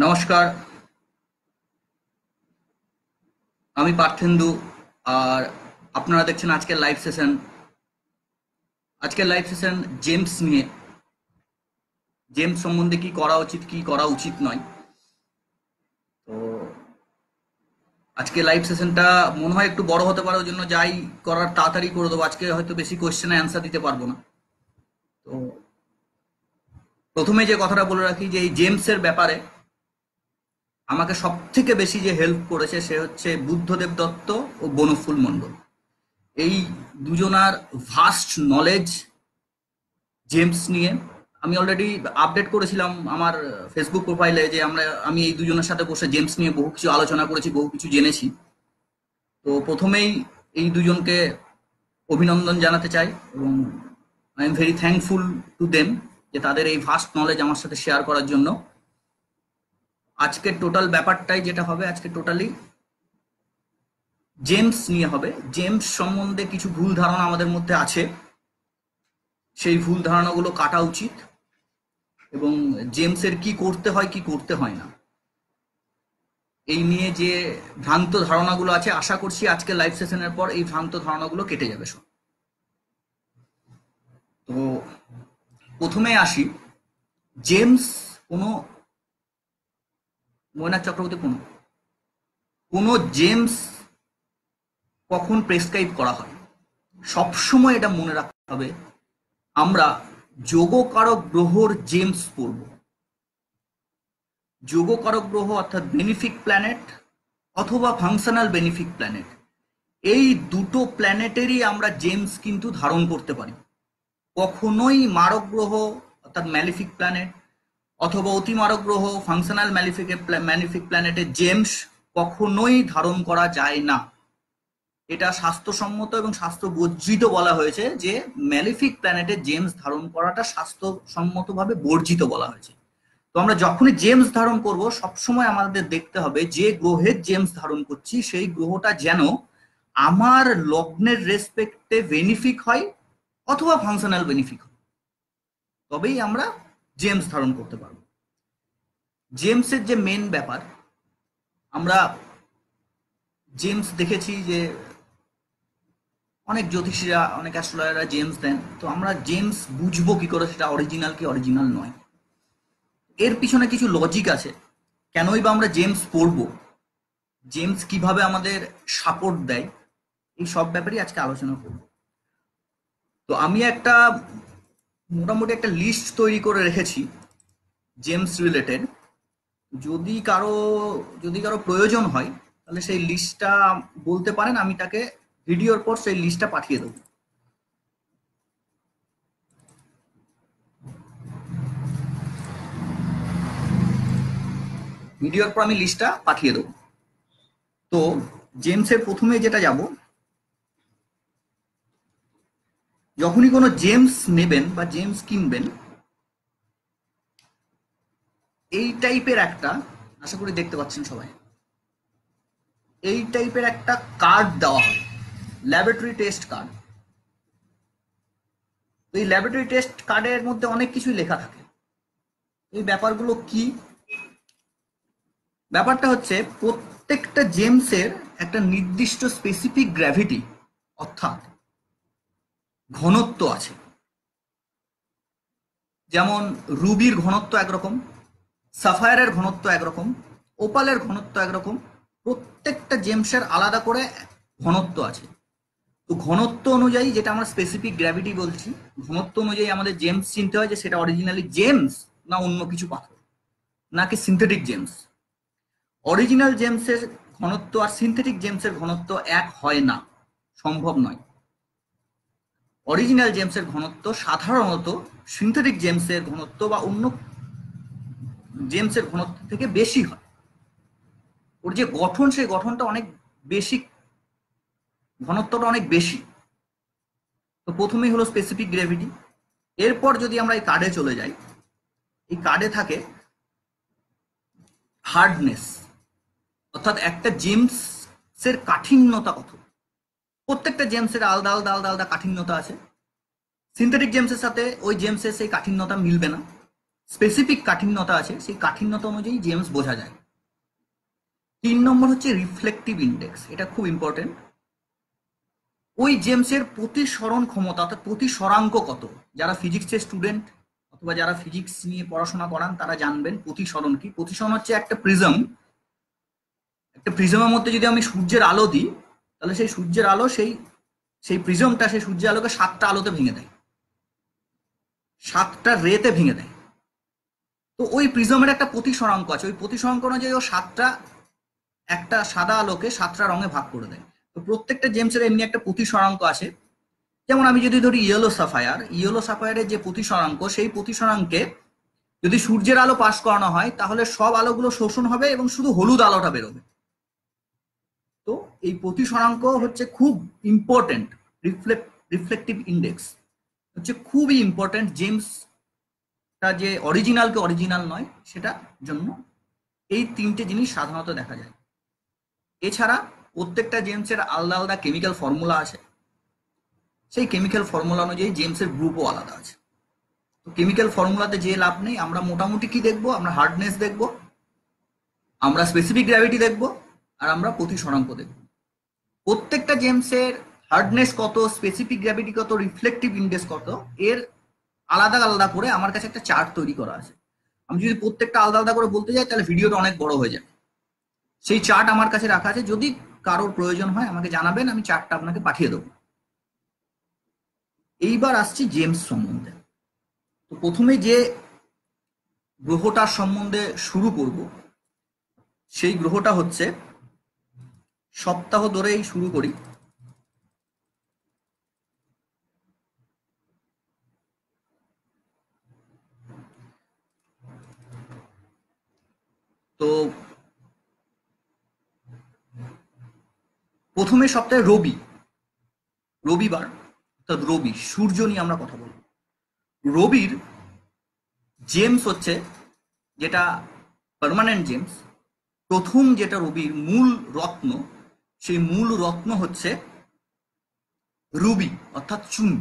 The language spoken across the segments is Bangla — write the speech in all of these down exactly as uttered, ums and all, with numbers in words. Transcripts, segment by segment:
নমস্কার, আমি পার্থেন্দু। আর আপনারা দেখছেন আজকের লাইভ সেশন। আজকের লাইভ সেশন জেমস নিয়ে। জেমস সম্বন্ধে কি করা উচিত, কি করা উচিত নয়। তো আজকে লাইভ সেশনটা মনে হয় একটু বড় হতে পারে, ওই জন্য যাই করার তাড়াতাড়ি করে দেবো। আজকে হয়তো বেশি কোয়েশ্চেনে অ্যান্সার দিতে পারবো না। তো প্রথমে যে কথাটা বলে রাখি যে এই জেমসের ব্যাপারে আমাকে সব থেকে বেশি যে হেল্প করেছে সে হচ্ছে বুদ্ধদেব দত্ত ও বনফুল মণ্ডল। এই দুজনার ভাস্ট নলেজ জেমস নিয়ে আমি অলরেডি আপডেট করেছিলাম আমার ফেসবুক প্রোফাইলে যে আমরা আমি এই দুজনের সাথে বসে জেমস নিয়ে বহু কিছু আলোচনা করেছি, বহু কিছু জেনেছি। তো প্রথমেই এই দুজনকে অভিনন্দন জানাতে চাই এবং I am very thankful to them যে তাদের এই ভাস্ট নলেজ আমার সাথে শেয়ার করার জন্য। আজকের টোটাল ব্যাপারটাই যেটা হবে, আজকে টোটালি জেমস নিয়ে হবে। জেমস সম্বন্ধে কিছু ভুল ধারণা আমাদের মধ্যে আছে, সেই ভুল ধারণাগুলো কাটা উচিত এবং জেমসের কি করতে হয় কি করতে হয় না এই নিয়ে যে ভ্রান্ত ধারণাগুলো আছে, আশা করছি আজকে লাইভ সেশনের পর এই ভ্রান্ত ধারণাগুলো কেটে যাবে সব। তো প্রথমে আসি, জেমস কোনো ময়নাক চক্রবর্তী কোনো কোনো জেমস কখন প্রেসক্রাইব করা হয় সবসময় এটা মনে রাখতে হবে। আমরা যোগকারক গ্রহর জেমস পড়ব। যোগকারক গ্রহ অর্থাৎ বেনিফিক প্ল্যানেট অথবা ফাংশনাল বেনিফিক প্ল্যানেট, এই দুটো প্ল্যানেটেরই আমরা জেমস কিন্তু ধারণ করতে পারি। কখনোই মারক গ্রহ অর্থাৎ ম্যালিফিক প্ল্যানেট অথবা অতিমারক গ্রহ ফাংশনাল ম্যালিফিক ম্যালিফিক প্ল্যানেটের জেমস কখনোই ধারণ করা যায় না। এটা স্বাস্থ্যসম্মত এবং স্বাস্থ্য বর্জিত বলা হয়েছে যে ম্যালিফিক প্ল্যানেটের জেমস ধারণ করাটা স্বাস্থ্যসম্মতভাবে বর্জিত বলা হয়েছে। তো আমরা যখনই জেমস ধারণ করব সবসময় আমাদের দেখতে হবে যে গ্রহের জেমস ধারণ করছি সেই গ্রহটা যেন আমার লগ্নের রেসপেক্টে বেনিফিক হয় অথবা ফাংশনাল বেনিফিক হয়, তবেই আমরা জেমস ধারণ করতে পারবো। জেমসের যে মেন ব্যাপার, আমরা জেমস দেখেছি যে অনেক জ্যোতিষীরা অনেক অ্যাস্ট্রোলজাররা জেমস দেন। তো আমরা জেমস বুঝবো কি করে সেটা অরিজিনাল কি অরিজিনাল নয়, এর পিছনে কিছু লজিক আছে। কেনই বা আমরা জেমস পড়বো, জেমস কিভাবে আমাদের সাপোর্ট দেয়, এই সব ব্যাপারেই আজকে আলোচনা করব। তো আমি একটা মোটামুটি একটা লিস্ট তৈরি করে রেখেছি জেমস রিলেটেড। যদি কারো যদি কারো প্রয়োজন হয় তাহলে সেই লিস্টটা বলতে পারেন, আমি তাকে ভিডিওর পর সেই লিস্টটা পাঠিয়ে দেবো। ভিডিওর পর আমি লিস্টটা পাঠিয়ে দেবো। তো জেমসের প্রথমে যেটা যাব, যখনই কোনো জেমস নেবেন বা জেমস কিনবেন, এই টাইপের একটা, আশা করি দেখতে পাচ্ছেন সবাই, এই টাইপের একটা কার্ড দেওয়া হয়, ল্যাবরেটরি টেস্ট কার্ড। এই ল্যাবরেটরি টেস্ট কার্ডের মধ্যে অনেক কিছুই লেখা থাকে। এই ব্যাপারগুলো কি? ব্যাপারটা হচ্ছে প্রত্যেকটা জেমসের একটা নির্দিষ্ট স্পেসিফিক গ্র্যাভিটি অর্থাৎ ঘনত্ব আছে। যেমন রুবির ঘনত্ব একরকম, সাফায়ারের ঘনত্ব একরকম, ওপালের ঘনত্ব একরকম। প্রত্যেকটা জেমসের আলাদা করে ঘনত্ব আছে। তো ঘনত্ব অনুযায়ী, যেটা আমরা স্পেসিফিক গ্র্যাভিটি বলছি, ঘনত্ব অনুযায়ী আমাদের জেমস চিনতে হয় যে সেটা অরিজিনালি জেমস না অন্য কিছু পাথর, নাকি সিনথেটিক জেমস। অরিজিনাল জেমসের ঘনত্ব আর সিনথেটিক জেমসের ঘনত্ব এক হয় না, সম্ভব নয়। অরিজিনাল জেমসের ঘনত্ব সাধারণত সিনথেটিক জেমসের ঘনত্ব বা অন্য জেমসের ঘনত্ব থেকে বেশি হয়। ওর যে গঠন, সেই গঠনটা অনেক বেশি, ঘনত্বটা অনেক বেশি। তো প্রথমেই হলো স্পেসিফিক গ্র্যাভিটি। এরপর যদি আমরা এই কার্ডে চলে যাই, এই কার্ডে থাকে হার্ডনেস, অর্থাৎ একটা জেমসের কাঠিন্যতা কত। প্রত্যেকটা জেমসের আলাদা আলাদা আলাদা আলাদা কাঠিন্যতা আছে। সিনথেটিক জেমসের সাথে ওই জেমসের সেই কাঠিন্যতা মিলবে না। স্পেসিফিক কাঠিন্যতা আছে, সেই কাঠিন্যতা অনুযায়ী জেমস বোঝা যায়। তিন নম্বর হচ্ছে রিফ্লেকটিভ ইন্ডেক্স, এটা খুব ইম্পর্টেন্ট। ওই জেমসের প্রতিসরণ ক্ষমতা অর্থাৎ প্রতিসরাঙ্ক কত। যারা ফিজিক্সের স্টুডেন্ট অথবা যারা ফিজিক্স নিয়ে পড়াশোনা করান তারা জানবেন প্রতিসরণ কি। প্রতিসরণ হচ্ছে একটা প্রিজম, একটা প্রিজমের মধ্যে যদি আমি সূর্যের আলো দিই, তাহলে সেই সূর্যের আলো সেই সেই প্রিজমটা সেই সূর্যের আলোকে সাতটা আলোতে ভেঙে দেয়, সাতটা রেতে ভেঙে দেয়। তো ওই প্রিজমের একটা প্রতিসরাঙ্ক আছে, ওই প্রতিসরাঙ্ক অনুযায়ী ও সাতটা, একটা সাদা আলোকে সাতটা রঙে ভাগ করে দেয়। তো প্রত্যেকটা জেমসের এমনি একটা প্রতিসরাঙ্ক আছে। যেমন আমি যদি ধরি ইয়েলো সাফায়ার, ইয়েলো সাফায়ারের যে প্রতিসরাঙ্ক, সেই প্রতিসরাঙ্কে যদি সূর্যের আলো পাস করানো হয় তাহলে সব আলোগুলো শোষণ হবে এবং শুধু হলুদ আলোটা বেরোবে। তো এই প্রতিসরাঙ্ক হচ্ছে খুব ইম্পর্টেন্ট। রিফ্লেক্ট রিফ্লেকটিভ ইন্ডেক্স হচ্ছে খুবই ইম্পর্টেন্ট জেমসটা যে অরিজিনালকে অরিজিনাল নয় সেটার জন্য। এই তিনটে জিনিস সাধারণত দেখা যায়। এছাড়া প্রত্যেকটা জেমসের আলাদা আলাদা কেমিক্যাল ফর্মুলা আছে, সেই কেমিক্যাল ফর্মুলা অনুযায়ী জেমসের গ্রুপও আলাদা আছে। তো কেমিক্যাল ফর্মুলাতে যে লাভ নেই, আমরা মোটামুটি কি দেখবো, আমরা হার্ডনেস দেখবো, আমরা স্পেসিফিক গ্র্যাভিটি দেখবো, আর আমরা প্রতিসরাঙ্ক দেখবো। প্রত্যেকটা জেমসের হার্ডনেস কত, স্পেসিফিক গ্র্যাভিটি কত, রিফ্লেকটিভ ইন্ডেক্স কত, এর আলাদা আলাদা করে আমার কাছে একটা চার্ট তৈরি করা আছে। আমি যদি প্রত্যেকটা আলাদা আলাদা করে বলতে যাই তাহলে ভিডিওটা অনেক বড় হয়ে যাবে। সেই চার্ট আমার কাছে রাখা আছে, যদি কারোর প্রয়োজন হয় আমাকে জানাবেন, আমি চার্টটা আপনাকে পাঠিয়ে দেবো। এইবার আসছি জেমস সম্বন্ধে। তো প্রথমে যে গ্রহটার সম্বন্ধে শুরু করব, সেই গ্রহটা হচ্ছে, সপ্তাহ ধরেই শুরু করি। তো প্রথমে সপ্তাহে রবি, রবিবার অর্থাৎ রবি, সূর্য নিয়ে আমরা কথা বলব। রবির জেমস হচ্ছে যেটা পার্মানেন্ট জেমস, প্রথম যেটা রবির মূল রত্ন, সেই মূল রত্ন হচ্ছে রুবি অর্থাৎ চুনি।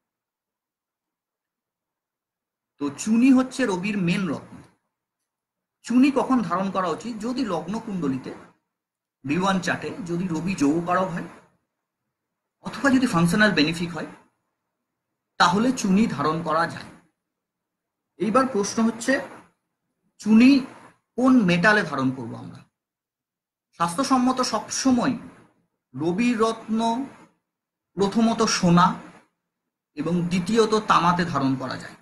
তো চুনি হচ্ছে রবির মেন রত্ন। চুনি কখন ধারণ করা উচিত, যদি লগ্ন কুণ্ডলিতে বি ওয়ান চার্টে যদি রবি যৌগকারক হয় অথবা যদি ফাংশনাল বেনিফিক হয়, তাহলে চুনি ধারণ করা যায়। এইবার প্রশ্ন হচ্ছে, চুনি কোন মেটালে ধারণ করব আমরা। স্বাস্থ্যসম্মত সবসময় রবির রত্ন প্রথমত সোনা এবং দ্বিতীয়ত তামাতে ধারণ করা যায়।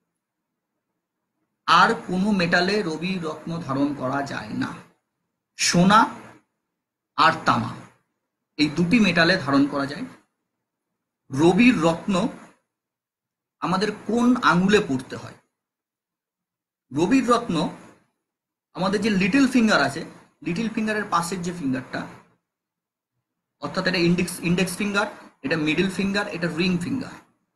আর কোনো মেটালে রবির রত্ন ধারণ করা যায় না। সোনা আর তামা এই দুটি মেটালে ধারণ করা যায়। রবির রত্ন আমাদের কোন আঙুলে পড়তে হয়। রবির রত্ন আমাদের যে লিটল ফিঙ্গার আছে, লিটল ফিঙ্গারের পাশের যে ফিঙ্গারটা, অর্থাৎ এটা ইন্ডেক্স ইন্ডেক্স ফিঙ্গার, এটা মিডল ফিঙ্গার, এটা রিং ফিঙ্গার।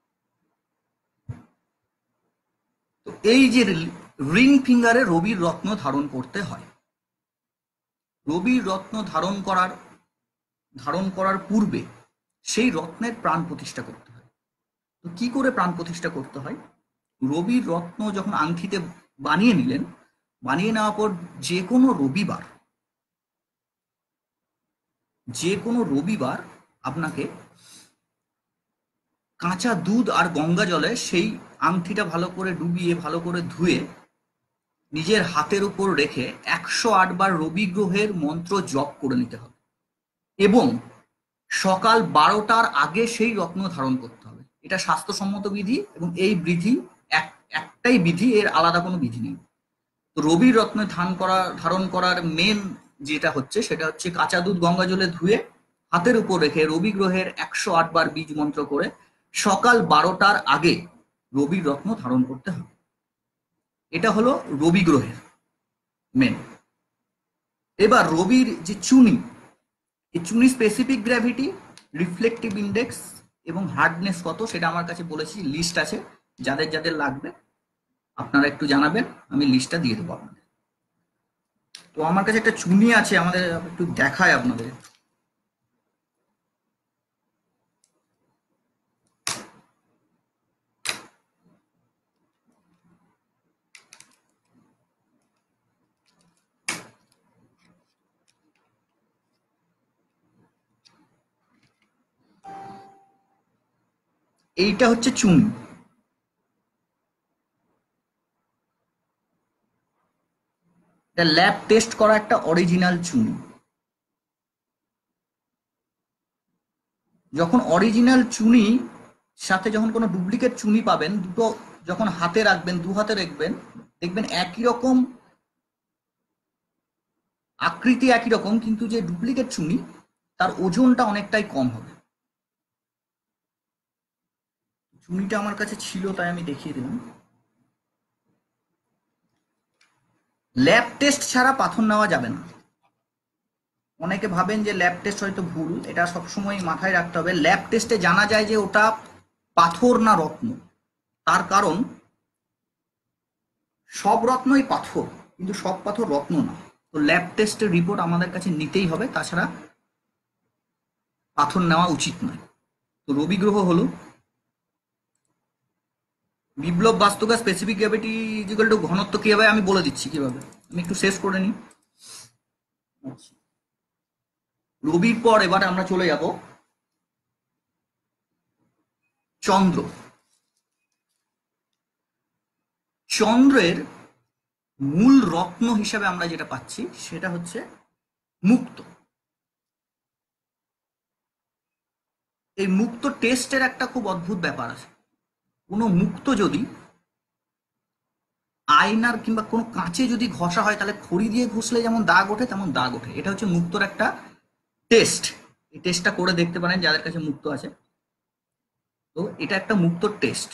তো এই যে রিং ফিঙ্গারে রবির রত্ন ধারণ করতে হয়। রবির রত্ন ধারণ করার ধারণ করার পূর্বে সেই রত্নের প্রাণ প্রতিষ্ঠা করতে হয়। তো কি করে প্রাণ প্রতিষ্ঠা করতে হয়, রবির রত্ন যখন আংটিতে বানিয়ে নিলেন, বানিয়ে নেওয়ার পর যে কোনো রবিবার যে কোনো রবিবার আপনাকে কাঁচা দুধ আর গঙ্গা জলে সেই আংটিটা ভালো করে ডুবিয়ে ভালো করে ধুয়ে নিজের হাতের উপর রেখে একশো আট বার রবি গ্রহের মন্ত্র জপ করে নিতে হবে এবং সকাল বারোটার আগে সেই রত্ন ধারণ করতে হবে। এটা স্বাস্থ্যসম্মত বিধি এবং এই বিধি এক একটাই বিধি, এর আলাদা কোনো বিধি নেই। তো রবির রত্ন ধারণ করা ধারণ করার মেন যেটা হচ্ছে সেটা হচ্ছে কাঁচা দুধ গঙ্গা জলে ধুয়ে হাতের উপর রেখে রবি গ্রহের একশো আট বার বীজ মন্ত্র করে সকাল বারোটার আগে রবির রত্ন ধারণ করতে হবে। এটা হলো রবি গ্রহের মেন। এবার রবির যে চুনি, এই চুনি স্পেসিফিক গ্র্যাভিটি, রিফ্লেকটিভ ইন্ডেক্স এবং হার্ডনেস কত সেটা আমার কাছে বলেছি, লিস্ট আছে। যাদের যাদের লাগবে আপনারা একটু জানাবেন, আমি লিস্টটা দিয়ে দেবো আপনাদের। তো আমার কাছে একটা চুনি আছে, আমাদের একটু দেখায় আপনাদের। এইটা হচ্ছে চুনি, এটা ল্যাব টেস্ট করা একটা অরিজিনাল চুনি। যখন অরিজিনাল চুনি সাথে যখন কোনো ডুপ্লিকেট চুনি পাবেন, দুটো যখন হাতে রাখবেন, দু হাতে রাখবেন, দেখবেন একই রকম আকৃতি, একই রকম, কিন্তু যে ডুপ্লিকেট চুনি তার ওজনটা অনেকটাই কম হবে। চুনিটা আমার কাছে ছিল তাই আমি দেখিয়ে দিলাম। ল্যাব টেস্ট ছাড়া পাথর নেওয়া যাবে না। অনেকে ভাবেন যে ল্যাব টেস্ট হয়তো ভুল, এটা সবসময় মাথায় রাখতে হবে। ল্যাব টেস্টে জানা যায় যে ওটা পাথর না রত্ন। তার কারণ সব রত্নই পাথর, কিন্তু সব পাথর রত্ন না। তো ল্যাব টেস্টের রিপোর্ট আমাদের কাছে নিতেই হবে, তাছাড়া পাথর নেওয়া উচিত নয়। তো রবি গ্রহ হলো বিপ্লব বাস্তুকা স্পেসিফিক গ্র্যাভিটি ইকুয়াল টু ঘনত্ব কিভাবে আমি বলে দিচ্ছি কিভাবে। আমি একটু শেষ করে নিই। আচ্ছা, রবির পর এবার আমরা চলে যাব চন্দ্র। চন্দ্রের মূল রত্ন হিসাবে আমরা যেটা পাচ্ছি সেটা হচ্ছে মুক্ত। এই মুক্ত টেস্টের একটা খুব অদ্ভুত ব্যাপার আছে। কোনো মুক্ত যদি আয়নার কিংবা কোনো কাঁচে যদি ঘষা হয়, তাহলে খড়ি দিয়ে ঘষলে যেমন দাগ ওঠে তেমন দাগ ওঠে। এটা হচ্ছে মুক্তর একটা টেস্ট। এই টেস্টটা করে দেখতে পারেন যাদের কাছে মুক্ত আছে। তো এটা একটা মুক্তর টেস্ট।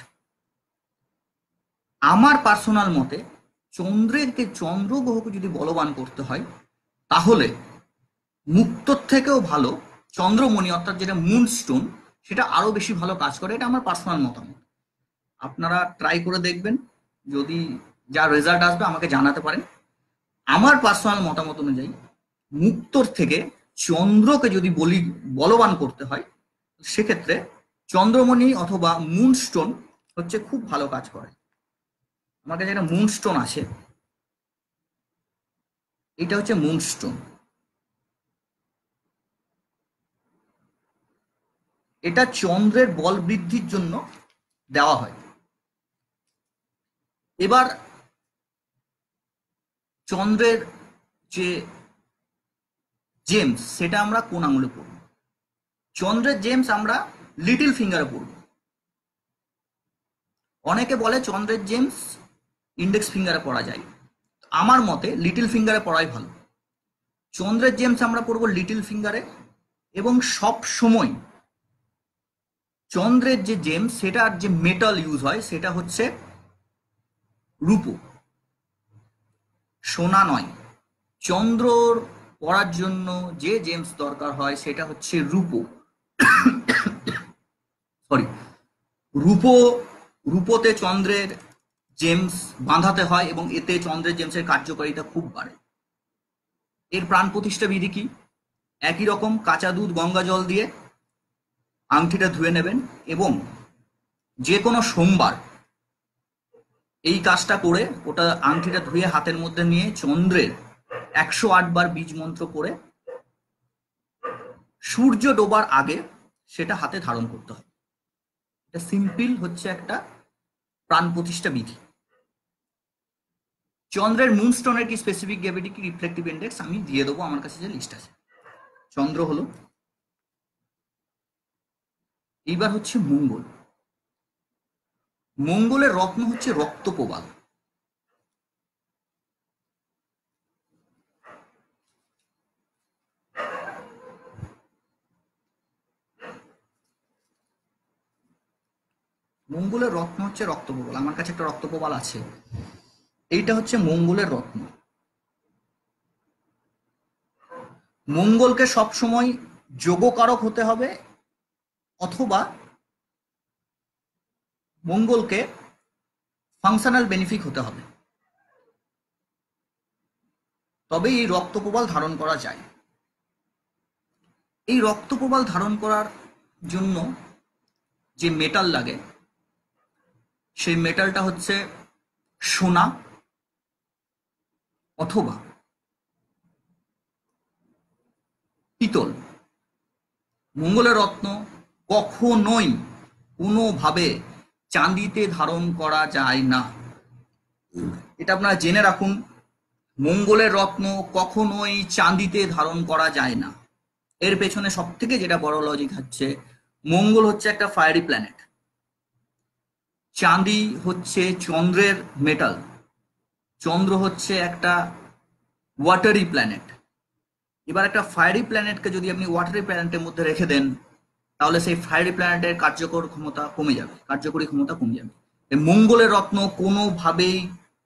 আমার পার্সোনাল মতে চন্দ্রেরকে, চন্দ্র গ্রহকে যদি বলবান করতে হয়, তাহলে মুক্তর থেকেও ভালো চন্দ্রমণি, অর্থাৎ যেটা মুনস্টোন, সেটা আরো বেশি ভালো কাজ করে। এটা আমার পার্সোনাল মতামত। আপনারা ট্রাই করে দেখবেন, যদি যা রেজাল্ট আসবে আমাকে জানাতে পারেন। আমার পার্সোনাল মতামত অনুযায়ী মুক্তর থেকে চন্দ্রকে যদি বলি বলবান করতে হয়, সেক্ষেত্রে চন্দ্রমণি অথবা মুনস্টোন হচ্ছে খুব ভালো কাজ করে। আমার কাছে একটা মুনস্টোন আছে, এটা হচ্ছে মুনস্টোন। এটা চন্দ্রের বল বৃদ্ধির জন্য দেওয়া হয়। এবার চন্দ্রের যে জেমস সেটা আমরা কোন আঙুলে পড়ব? চন্দ্রের জেমস আমরা লিটল ফিঙ্গারে পড়ব। অনেকে বলে চন্দ্রের জেমস ইন্ডেক্স ফিঙ্গারে পড়া যায়। আমার মতে লিটল ফিঙ্গারে পড়াই ভালো। চন্দ্রের জেমস আমরা পড়ব লিটল ফিঙ্গারে, এবং সব সময় চন্দ্রের যে জেমস সেটার যে মেটাল ইউজ হয় সেটা হচ্ছে রূপো, সোনা নয়। চন্দ্রর পড়ার জন্য যে জেমস দরকার হয় সেটা হচ্ছে রূপো। সরি, রূপো। রূপোতে চন্দ্রের জেমস বাঁধাতে হয় এবং এতে চন্দ্রের জেমসের কার্যকারিতা খুব বাড়ে। এর প্রাণ প্রতিষ্ঠা বিধি কি? একই রকম কাঁচা দুধ গঙ্গা জল দিয়ে আংটিটা ধুয়ে নেবেন, এবং যে কোনো সোমবার এই কাজটা করে ওটা আংটিটা ধুয়ে হাতের মধ্যে নিয়ে চন্দ্রের একশো আট বার বীজ মন্ত্র করে সূর্য ডোবার আগে সেটা হাতে ধারণ করতে হয়। এটা সিম্পল হচ্ছে একটা প্রাণ প্রতিষ্ঠা বিধি। চন্দ্রের মুনস্টোনের কি স্পেসিফিক গ্র্যাভিটি কি রিফ্লেকটিভ ইন্ডেক্স আমি দিয়ে দেবো, আমার কাছে যে লিস্ট আছে। চন্দ্র হলো, এইবার হচ্ছে মঙ্গল। মঙ্গলের রত্ন হচ্ছে রক্তপ্রবাল। মঙ্গলের রত্ন হচ্ছে রক্তপ্রবাল। আমার কাছে একটা রক্তপ্রবাল আছে, এইটা হচ্ছে মঙ্গলের রত্ন। মঙ্গলকে সবসময় যোগকারক হতে হবে, অথবা মঙ্গলকে ফাংশনাল বেনিফিক হতে হবে, তবেই এই রক্তপ্রবাল ধারণ করা যায়। এই রক্তপ্রবাল ধারণ করার জন্য যে মেটাল লাগে সেই মেটালটা হচ্ছে সোনা অথবা পিতল। মঙ্গলের রত্ন কখনোই কোনোভাবে চাঁদিতে ধারণ করা যায় না। এটা আপনারা জেনে রাখুন, মঙ্গলের রত্ন কখনোই চাঁদিতে ধারণ করা যায় না। এর পেছনে সব থেকে যেটা বড় লজিক হচ্ছে, মঙ্গল হচ্ছে একটা ফায়ারি প্ল্যানেট, চাঁদি হচ্ছে চন্দ্রের মেটাল, চন্দ্র হচ্ছে একটা ওয়াটারি প্ল্যানেট। এবার একটা ফায়ারি প্ল্যানেটকে যদি আপনি ওয়াটারি প্ল্যানেটের মধ্যে রেখে দেন, তাহলে সেই ফায়ারি প্ল্যানেটের কার্যকর ক্ষমতা কমে যাবে, কার্যকরী ক্ষমতা কমে যাবে। মঙ্গলের রত্ন কোনোভাবেই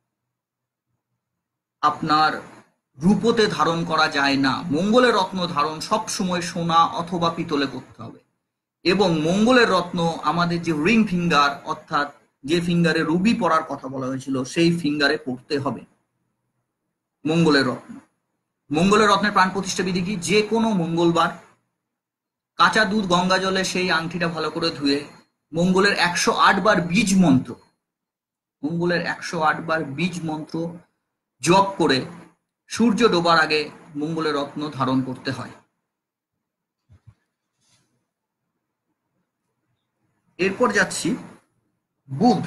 আপনার রূপোতে ধারণ করা যায় না। মঙ্গলের রত্ন ধারণ সব সময় সোনা অথবা পিতলে করতে হবে, এবং মঙ্গলের রত্ন আমাদের যে রিং ফিঙ্গার, অর্থাৎ যে ফিঙ্গারে রুবি পরার কথা বলা হয়েছিল, সেই ফিঙ্গারে পড়তে হবে মঙ্গলের রত্ন। মঙ্গলের রত্নের প্রাণ প্রতিষ্ঠা বিধি কি? যে কোনো মঙ্গলবার কাঁচা দুধ গঙ্গা জলে সেই আংটিটা ভালো করে ধুয়ে মঙ্গলের একশো আট বার বীজ মন্ত্র, মঙ্গলের একশো আট বার বীজ মন্ত্র জপ করে সূর্য ডোবার আগে মঙ্গলের রত্ন ধারণ করতে হয়। এরপর যাচ্ছি বুধ।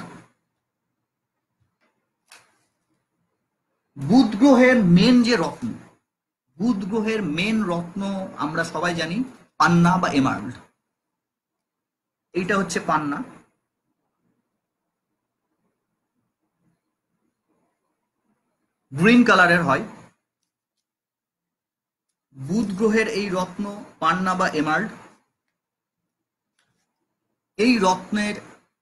বুধ গ্রহের মেন যে রত্ন, বুধ গ্রহের মেন রত্ন আমরা সবাই জানি পান্না বা এমারাল্ড। এইটা হচ্ছে পান্না, গ্রিন কালারের হয়। বুধ গ্রহের এই রত্ন পান্না বা এমারাল্ড, এই রত্নের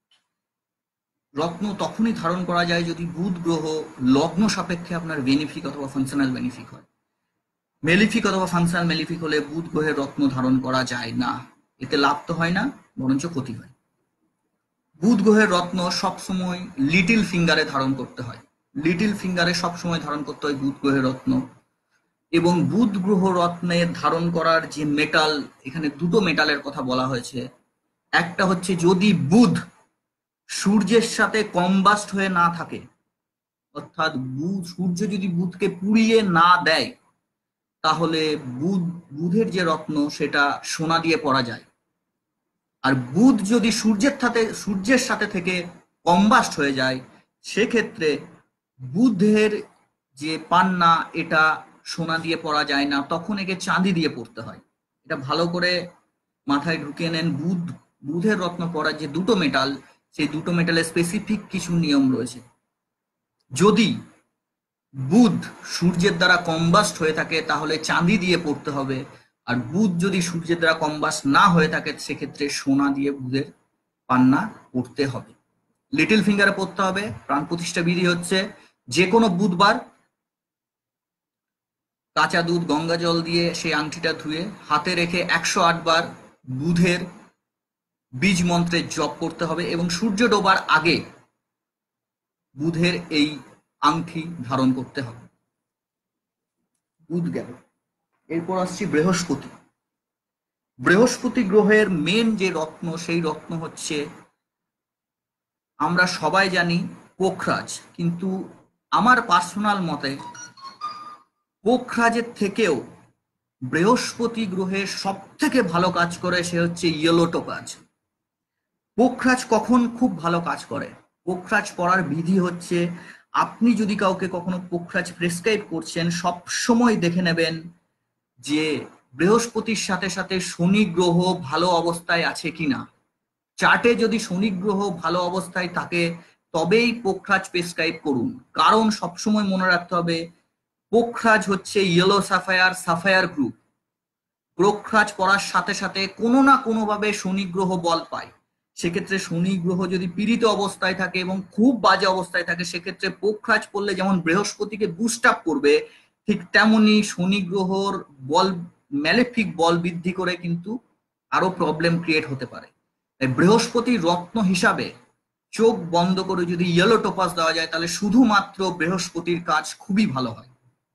রত্ন তখনই ধারণ করা যায় যদি বুধ গ্রহ লগ্ন সাপেক্ষে আপনার বেনিফিক অথবা ফাংশনাল বেনিফিক হয়। মেলিফিক অথবা ফাংশনাল মেলিফিক হলে বুধ গ্রহের রত্ন ধারণ করা যায় না। এতে লাভ তো হয় না, বরঞ্চ ক্ষতি হয়। বুধ গ্রহের রত্ন সবসময় লিটিল ফিঙ্গারে ধারণ করতে হয়, লিটিল ফিঙ্গারে সবসময় ধারণ করতে হয় বুধ গ্রহের রত্ন। এবং বুধ গ্রহ রত্নের ধারণ করার যে মেটাল, এখানে দুটো মেটালের কথা বলা হয়েছে। একটা হচ্ছে যদি বুধ সূর্যের সাথে কম্বাস্ট হয়ে না থাকে, অর্থাৎ বুধ সূর্য যদি বুধকে পুড়িয়ে না দেয়, তাহলে বুধ বুধের যে রত্ন সেটা সোনা দিয়ে পরা যায়। আর বুধ যদি সূর্যের সাথে সূর্যের সাথে থেকে কম্বাস্ট হয়ে যায়, সেক্ষেত্রে বুধের যে পান্না এটা সোনা দিয়ে পরা যায় না, তখন একে চাঁদি দিয়ে পড়তে হয়। এটা ভালো করে মাথায় ঢুকিয়ে নেন। বুধ বুধের রত্ন পরার যে দুটো মেটাল, সেই দুটো মেটালের স্পেসিফিক কিছু নিয়ম রয়েছে। যদি বুধ সূর্যের দ্বারা কম্বাস্ট হয়ে থাকে তাহলে চাঁদি দিয়ে পড়তে হবে, আর বুধ যদি সূর্যের দ্বারা কম্বাস্ট না হয়ে থাকে সেক্ষেত্রে সোনা দিয়ে বুধের পান্না পড়তে হবে। লিটল ফিঙ্গারে পড়তে হবে। প্রাণ প্রতিষ্ঠা বিধি হচ্ছে যে কোনো বুধবার কাঁচা দুধ গঙ্গা জল দিয়ে সেই আংটিটা ধুয়ে হাতে রেখে একশো আট বার বুধের বীজ মন্ত্রের জপ করতে হবে, এবং সূর্য ডোবার আগে বুধের এই আংটি ধারণ করতে হবে। বুধ গেল। এরপর আসছি বৃহস্পতি। বৃহস্পতি গ্রহের মেন যে রত্ন, সেই রত্ন হচ্ছে, আমরা সবাই জানি পোখরাজ, কিন্তু আমার পার্সোনাল মতে পোখরাজের থেকেও বৃহস্পতি গ্রহের সব থেকে ভালো কাজ করে সে হচ্ছে ইয়েলো টোপাজ। পোখরাজ কখন খুব ভালো কাজ করে? পোখরাজ পড়ার বিধি হচ্ছে, আপনি যদি কাউকে কখনো পোখরাজ প্রেসক্রাইব করছেন, সব সময় দেখে নেবেন যে বৃহস্পতির সাথে সাথে শনি গ্রহ ভালো অবস্থায় আছে কিনা। চার্টে যদি শনি গ্রহ ভালো অবস্থায় থাকে তবেই পোখরাজ প্রেসক্রাইব করুন। কারণ সবসময় মনে রাখতে হবে, পোখরাজ হচ্ছে ইয়েলো সাফায়ার সাফায়ার গ্রুপ। পোখরাজ পড়ার সাথে সাথে কোনো না কোনোভাবে শনি গ্রহ বল পায়। সেক্ষেত্রে শনি গ্রহ যদি পীড়িত অবস্থায় থাকে এবং খুব বাজে অবস্থায় থাকে, সেক্ষেত্রে পোখরাজ পড়লে যেমন বৃহস্পতিকে বুস্ট আপ করবে, ঠিক তেমনি শনি গ্রহর বল ম্যালেফিক বল বৃদ্ধি করে কিন্তু আরো প্রবলেম ক্রিয়েট হতে পারে। তাই বৃহস্পতি রত্ন হিসাবে চোখ বন্ধ করে যদি ইয়েলো টোপাস দেওয়া যায়, তাহলে শুধুমাত্র বৃহস্পতির কাজ খুবই ভালো হয়।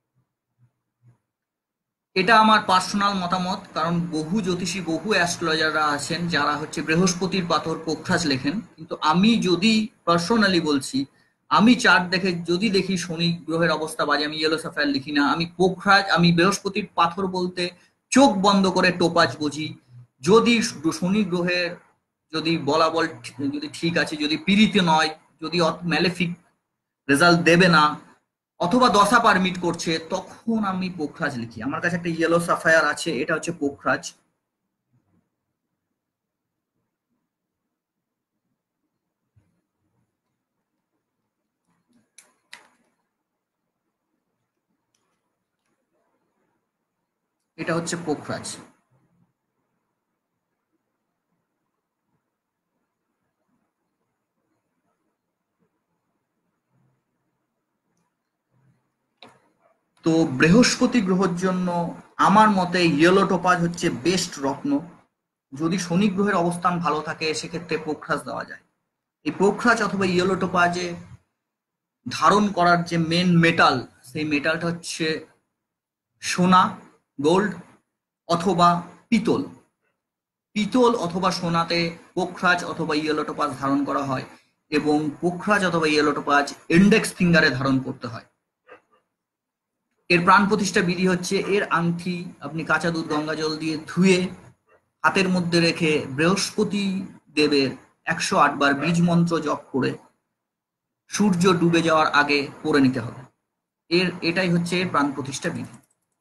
এটা আমার পার্সোনাল মতামত, কারণ বহু জ্যোতিষী বহু অ্যাস্ট্রোলজাররা আছেন যারা হচ্ছে বৃহস্পতির পাথর পোখরাজ লেখেন, কিন্তু আমি যদি পার্সোনালি বলছি, আমি চার্ট দেখে যদি দেখি শনি গ্রহের অবস্থা বাজে, আমি ইয়েলো সাফায়ার লিখি না, আমি পোখরাজ আমি বৃহস্পতির পাথর বলতে চোখ বন্ধ করে টোপাজ বুঝি। যদি শনি গ্রহের যদি বলাবল যদি ঠিক আছে, যদি পীড়িত নয়, যদি ম্যালেফিক রেজাল্ট দেবে না, অথবা দশা পারমিট করছে, তখন আমি পোখরাজ লিখি। আমার কাছে একটা ইয়েলো সাফায়ার আছে, এটা হচ্ছে পোখরাজ। এটা হচ্ছে পোখরাজ। তো বৃহস্পতি গ্রহের জন্য আমার মতে ইয়েলো টোপাজ হচ্ছে বেস্ট রত্ন। যদি শনি গ্রহের অবস্থান ভালো থাকে সেক্ষেত্রে পোখরাজ দেওয়া যায়। এই পোখরাজ অথবা ইয়েলো টোপাজে ধারণ করার যে মেন মেটাল, সেই মেটালটা হচ্ছে সোনা, গোল্ড অথবা পিতল। পিতল অথবা সোনাতে পোখরাজ অথবা ইয়েলো টোপাজ ধারণ করা হয়, এবং পোখরাজ অথবা ইয়েলো টোপাজ ইন্ডেক্স ফিঙ্গারে ধারণ করতে হয়। এর প্রাণ প্রতিষ্ঠা বিধি হচ্ছে, এর আংটি আপনি কাঁচা দুধ গঙ্গা জল দিয়ে ধুয়ে হাতের মধ্যে রেখে বৃহস্পতি দেবের একশো আট বার বীজ মন্ত্র জপ করে সূর্য ডুবে যাওয়ার আগে পরে নিতে হবে। এর এটাই হচ্ছে এর প্রাণ প্রতিষ্ঠা বিধি।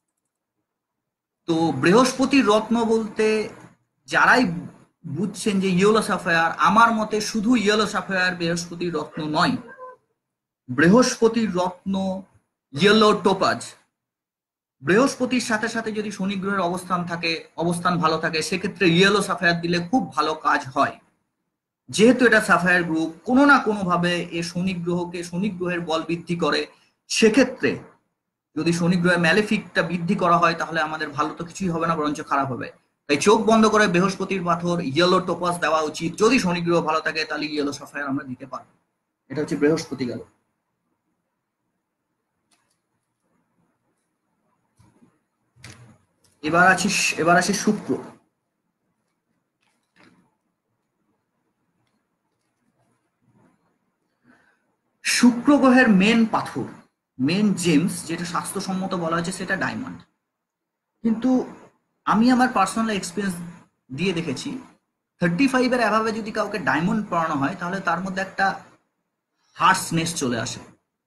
তো বৃহস্পতির রত্ন বলতে যারাই বুঝছেন যে ইয়েলো সাফায়ার, আমার মতে শুধু ইয়েলো সাফায়ার বৃহস্পতির রত্ন নয়, বৃহস্পতির রত্ন ইয়েলো টোপাজ। বৃহস্পতির সাথে সাথে যদি শনি গ্রহের অবস্থান থাকে, অবস্থান ভালো থাকে, সেক্ষেত্রে ইয়েলো সাফায়ার দিলে খুব ভালো কাজ হয়। যেহেতু এটা সাফায়ার গ্রুপ, কোনো না কোনো ভাবে এ শনি গ্রহকে, শনি গ্রহের বল বৃদ্ধি করে, সেক্ষেত্রে যদি শনি গ্রহের ম্যালেফিকটা বৃদ্ধি করা হয় তাহলে আমাদের ভালো তো কিছুই হবে না, বরঞ্চ খারাপ হবে। তাই চোখ বন্ধ করে বৃহস্পতির পাথর ইয়েলো টোপাস দেওয়া উচিত। যদি শনি গ্রহ ভালো থাকে তাহলে ইয়েলো সাফায়ার আমরা দিতে পারবো। এটা হচ্ছে বৃহস্পতি গেল। এবার আছে এবার আছে শুক্র। শুক্র গ্রহের মেন পাথর, মেন জেমস যেটা স্বাস্থ্যসম্মত বলা হয়েছে সেটা ডায়মন্ড। কিন্তু আমি আমার পার্সোনাল এক্সপিরিয়েন্স দিয়ে দেখেছি, থার্টি ফাইভের অ্যাভাবে যদি কাউকে ডায়মন্ড পড়ানো হয় তাহলে তার মধ্যে একটা হার্সনেস চলে আসে।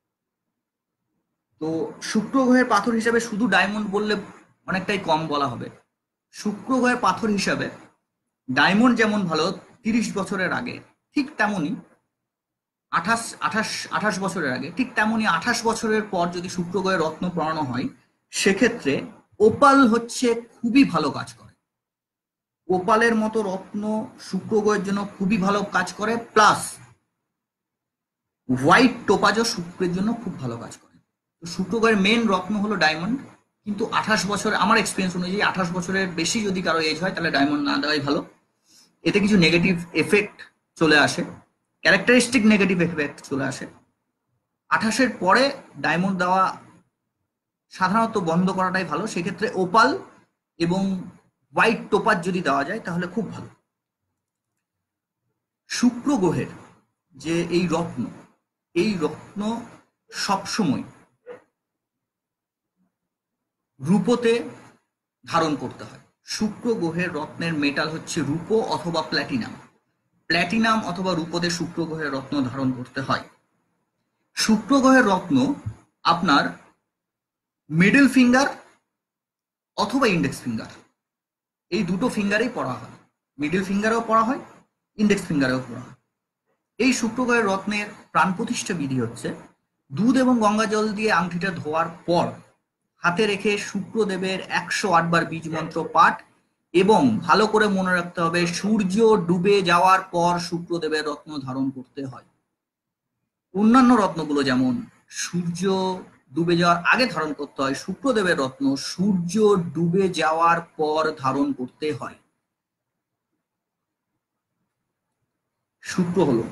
তো শুক্র গ্রহের পাথর হিসাবে শুধু ডায়মন্ড বললে অনেকটাই কম বলা হবে। শুক্র গ্রহের পাথর হিসাবে ডায়মন্ড যেমন ভালো তিরিশ বছরের আগে, ঠিক তেমনই আঠাশ আঠাশ আঠাশ বছরের আগে, ঠিক তেমনই আঠাশ বছরের পর যদি শুক্র গ্রহের রত্ন পড়ানো হয়, সেক্ষেত্রে ওপাল হচ্ছে খুবই ভালো কাজ করে। ওপালের মতো রত্ন শুক্র গ্রহের জন্য খুবই ভালো কাজ করে, প্লাস হোয়াইট টোপাজও শুক্রের জন্য খুব ভালো কাজ করে। তো শুক্র গ্রহের মেন রত্ন হলো ডায়মন্ড। কিন্তু আঠাশ বছর, আমার এক্সপিরিয়েন্স অনুযায়ী আঠাশ বছরের বেশি যদি কারো এজ হয় তাহলে ডায়মন্ড না দেওয়াই ভালো। এতে কিছু নেগেটিভ এফেক্ট চলে আসে, ক্যারেক্টারিস্টিক নেগেটিভ এফেক্ট চলে আসে। আঠাশের পরে ডায়মন্ড দেওয়া সাধারণত বন্ধ করাটাই ভালো। সেক্ষেত্রে ওপাল এবং হোয়াইট টোপাজ যদি দেওয়া যায় তাহলে খুব ভালো। শুক্র গ্রহের যে এই রত্ন, এই রত্ন সবসময় রূপোতে ধারণ করতে হয়। শুক্র গ্রহের রত্নের মেটাল হচ্ছে রূপো অথবা প্ল্যাটিনাম। প্ল্যাটিনাম অথবা রূপোতে শুক্র গ্রহের রত্ন ধারণ করতে হয়। শুক্র গ্রহের রত্ন আপনার মিডল ফিঙ্গার অথবা ইন্ডেক্স ফিঙ্গার, এই দুটো ফিঙ্গারেই পড়া হয়। মিডল ফিঙ্গারেও পড়া হয়, ইন্ডেক্স ফিঙ্গারেও পড়া হয়। এই শুক্র গ্রহের রত্নের প্রাণ প্রতিষ্ঠা বিধি হচ্ছে, দুধ এবং গঙ্গা জল দিয়ে আংটিটা ধোয়ার পর হাতে রেখে শুক্রদেবের একশো আট বার বীজ মন্ত্র পাঠ, এবং ভালো করে মনে রাখতে হবে সূর্য ডুবে যাওয়ার পর শুক্রদেবের রত্ন ধারণ করতে হয়। অন্যান্য রত্নগুলো যেমন সূর্য ডুবে যাওয়ার আগে ধারণ করতে হয়, শুক্রদেবের রত্ন সূর্য ডুবে যাওয়ার পর ধারণ করতে হয়। শুক্র হলো।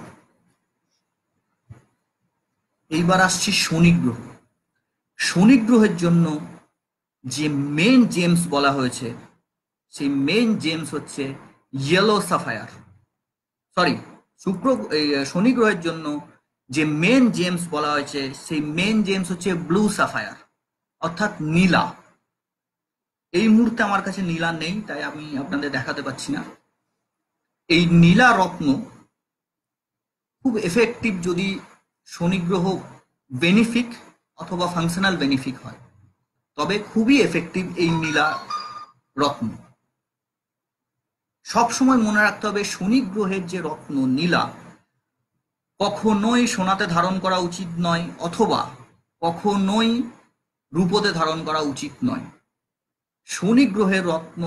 এইবার আসছি শনি গ্রহ। শনি গ্রহের জন্য যে মেন জেমস বলা হয়েছে, সেই মেন জেমস হচ্ছে ইয়েলো সাফায়ার। সরি, শুক্র শনি গ্রহের জন্য যে মেন জেমস বলা হয়েছে সেই মেন জেমস হচ্ছে ব্লু সাফায়ার, অর্থাৎ নীলা। এই মুহূর্তে আমার কাছে নীলা নেই, তাই আমি আপনাদের দেখাতে পাচ্ছি না। এই নীলা রত্ন খুব এফেক্টিভ যদি শনি গ্রহ বেনিফিক অথবা ফাংশনাল বেনিফিক হয়, তবে খুবই এফেক্টিভ এই নীলা রত্ন। সবসময় মনে রাখতে হবে শনি গ্রহের যে রত্ন নীলা কখনোই সোনাতে ধারণ করা উচিত নয়, অথবা কখনোই রূপোতে ধারণ করা উচিত নয়। শনি গ্রহের রত্ন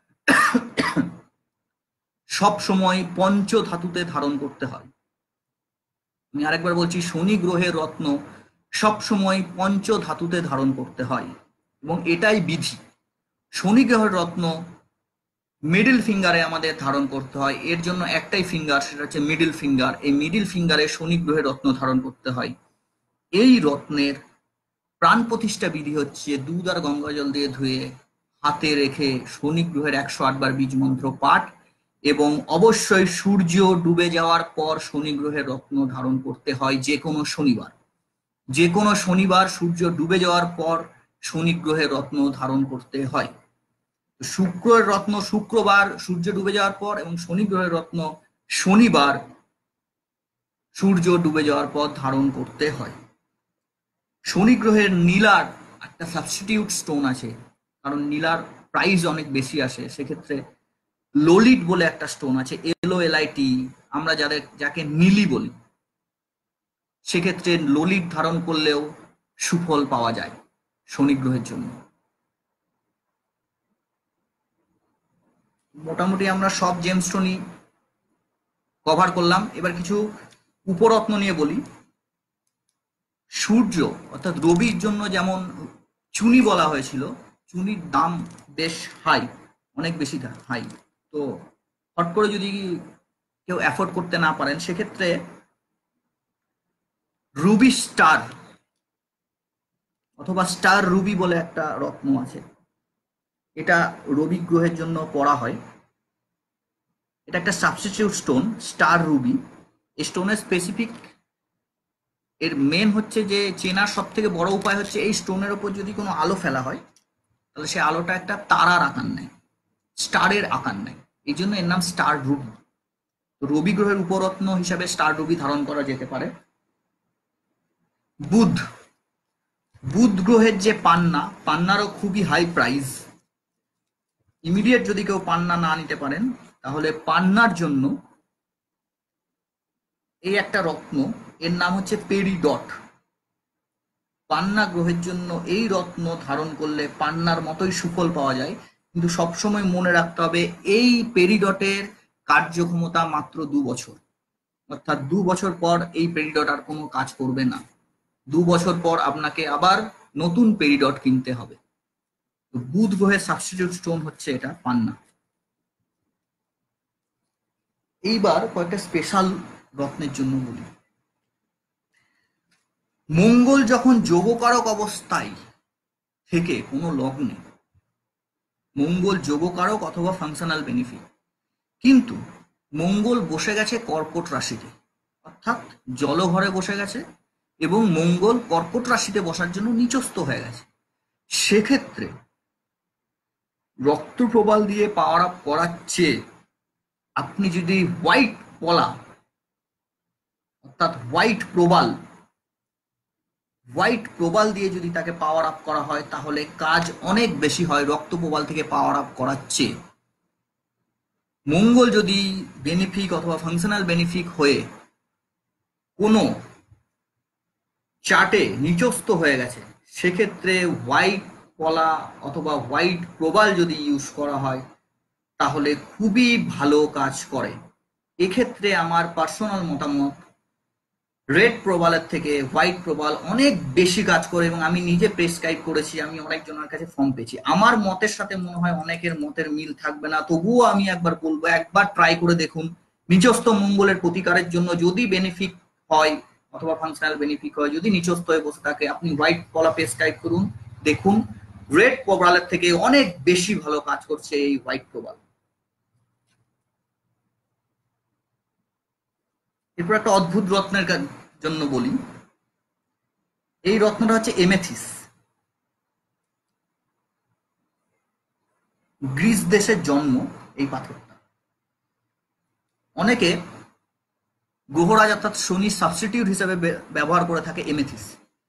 সব সময় পঞ্চ ধাতুতে ধারণ করতে হয়। আমি আরেকবার বলছি, শনি গ্রহের রত্ন সব সময় পঞ্চ ধাতুতে ধারণ করতে হয় এবং এটাই বিধি। শনি গ্রহের রত্ন মিডল ফিঙ্গারে আমাদের ধারণ করতে হয়, এর জন্য একটাই ফিঙ্গার, সেটা হচ্ছে মিডল ফিঙ্গার। এই মিডল ফিঙ্গারে শনি গ্রহের রত্ন ধারণ করতে হয়। এই রত্নের প্রাণ প্রতিষ্ঠা বিধি হচ্ছে দুধ আর গঙ্গা জল দিয়ে ধুয়ে হাতে রেখে শনি গ্রহের একশো আট বার বীজ মন্ত্র পাঠ, এবং অবশ্যই সূর্য ডুবে যাওয়ার পর শনি গ্রহের রত্ন ধারণ করতে হয়। যে কোনো শনিবার, যে কোনো শনিবার সূর্য ডুবে যাওয়ার পর শনি গ্রহের রত্ন ধারণ করতে হয়। শুক্রের রত্ন শুক্রবার সূর্য ডুবে যাওয়ার পর, এবং শনি গ্রহের রত্ন শনিবার সূর্য ডুবে যাওয়ার পর ধারণ করতে হয়। শনি গ্রহের নীলার একটা সাবস্টিটিউট স্টোন আছে, কারণ নীলার প্রাইস অনেক বেশি আসে, সেক্ষেত্রে ললিট বলে একটা স্টোন আছে, এল ও এল আই টি, আমরা যাদের যাকে নীলি বলি, সেক্ষেত্রে ললিট ধারণ করলেও সুফল পাওয়া যায় শনি গ্রহের জন্য। মোটামুটি আমরা সব জেমস্টোনই কভার করলাম। এবার কিছু উপরত্ন নিয়ে বলি। সূর্য অর্থাৎ রবির জন্য যেমন চুনি বলা হয়েছিল, চুনির দাম বেশ হাই, অনেক বেশি হাই। তো হট করে যদি কেউ অ্যাফোর্ড করতে না পারেন, সেক্ষেত্রে রুবি স্টার অথবা স্টার রুবি বলে একটা রত্ন আছে, এটা রবি গ্রহের জন্য পড়া হয়। এটা একটা সাবস্টিটিউট স্টোন, স্টার রুবি। এই স্টোনের স্পেসিফিক এর মেন হচ্ছে যে চেনার সব থেকে বড় উপায় হচ্ছে এই স্টোনের ওপর যদি কোনো আলো ফেলা হয়, তাহলে সে আলোটা একটা তারার আকার নেয়, স্টারের আকার নেয়, এই জন্য এর নাম স্টার রুবি। রবি গ্রহের উপরত্ন হিসাবে স্টার রুবি ধারণ করা যেতে পারে। বুধ, বুধ গ্রহের যে পান্না, পান্নারও খুবই হাই প্রাইস। ইমিডিয়েট যদি কেউ পান্না না নিতে পারেন, তাহলে পান্নার জন্য এই একটা রত্ন, এর নাম হচ্ছে পেরিডট। পান্না গ্রহের জন্য এই রত্ন ধারণ করলে পান্নার মতোই সুফল পাওয়া যায়, কিন্তু সবসময় মনে রাখতে হবে এই পেরিডটের কার্যক্ষমতা মাত্র দু বছর, অর্থাৎ দু বছর পর এই পেরিডট আর কোনো কাজ করবে না। দু বছর পর আপনাকে আবার নতুন পেরিডট কিনতে হবে। তো বুধ গ্রহের সাবস্টিটিউট স্টোন হচ্ছে এটা পান্না। এইবার কয়েকটা স্পেশাল রত্নের জন্য বলি। মঙ্গল যখন যোগকারক অবস্থায় থেকে কোনো লগ্নে, মঙ্গল যোগকারক অথবা ফাংশনাল বেনিফিট, কিন্তু মঙ্গল বসে গেছে কর্কট রাশিতে, অর্থাৎ জলঘরে বসে গেছে, এবং মঙ্গল কর্কট রাশিতে বসার জন্য নিচস্থ হয়ে গেছে, সেক্ষেত্রে রক্ত প্রবাল দিয়ে পাওয়ার আপ করার চেয়ে আপনি যদি হোয়াইট পলা অর্থাৎ হোয়াইট প্রবাল হোয়াইট প্রবাল দিয়ে যদি তাকে পাওয়ার আপ করা হয়, তাহলে কাজ অনেক বেশি হয় রক্ত প্রবাল থেকে পাওয়ার আপ করার চেয়ে। মঙ্গল যদি বেনিফিক অথবা ফাংশনাল বেনিফিক হয়ে কোনো চার্টে নিচস্থ হয়ে গেছে, সেক্ষেত্রে হোয়াইট পলা অথবা হোয়াইট প্রবাল যদি ইউজ করা হয়, তাহলে খুবই ভালো কাজ করে। এক্ষেত্রে আমার পার্সোনাল মতামত, রেড প্রবালের থেকে হোয়াইট প্রবাল অনেক বেশি কাজ করে, এবং আমি নিজে প্রেসক্রাইব করেছি, আমি অনেকজনের কাছে ফর্ম পেয়েছি। আমার মতের সাথে মনে হয় অনেকের মতের মিল থাকবে না, তবুও আমি একবার বলবো, একবার ট্রাই করে দেখুন। নিচস্থ মঙ্গলের প্রতিকারের জন্য যদি বেনিফিট হয় অথবা ফাংশনাল বেনিফিট হয়, যদি নিচস্থ হয়ে বসে থাকে, আপনি হোয়াইট পলা প্রেসক্রাইব করুন, দেখুন রেড প্রবালের থেকে অনেক বেশি ভালো কাজ করছে এই হোয়াইট প্রবাল। এরপর একটা অদ্ভুত রত্নের জন্য বলি। এই রত্নটা হচ্ছে এমেথিস। গ্রিস দেশের জন্ম এই পাথরটা। অনেকে গ্রহরাজ অর্থাৎ শনি সাবস্টিটিউট হিসেবে ব্যবহার করে থাকে এমেথিস।